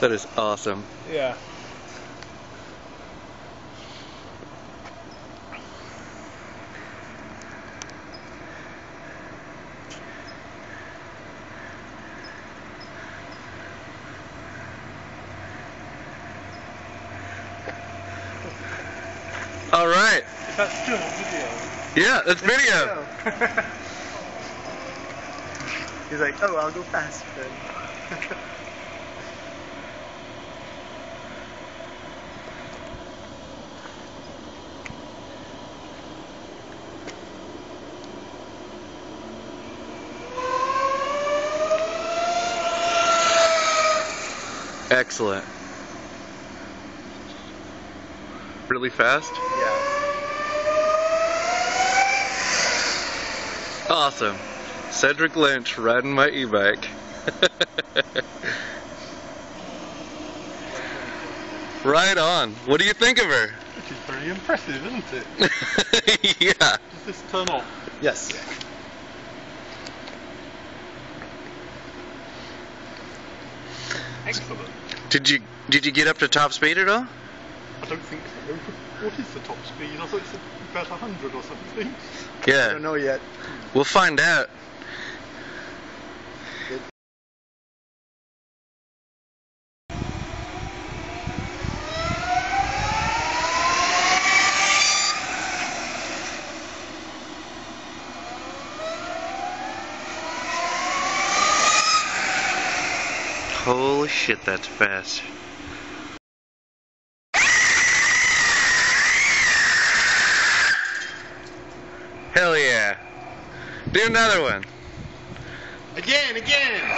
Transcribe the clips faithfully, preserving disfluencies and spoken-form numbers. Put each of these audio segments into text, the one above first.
That is awesome. Yeah. All right. Is that still video? Yeah, that's video. video. He's like, oh, I'll go fast then. Excellent. Really fast? Yeah. Awesome. Cedric Lynch riding my e-bike. Right on. What do you think of her? Which is very impressive, isn't it? Yeah. Does this turn off? Yes. Excellent. Did you did you get up to top speed at all? I don't think so. What is the top speed? I thought it's about a hundred or something. I Yeah. don't know yet. We'll find out. Good. Holy shit, that's fast. Hell yeah. Do another one. Again, again!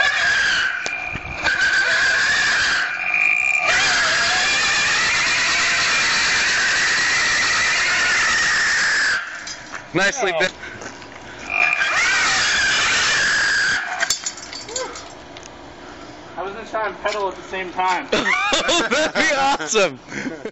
Nicely Oh. done. I was gonna try and pedal at the same time. Oh, that'd be awesome.